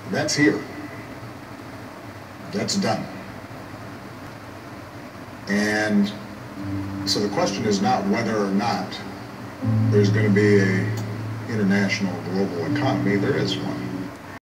That's here. That's done. And so the question is not whether or not there's going to be a international global economy. There is one.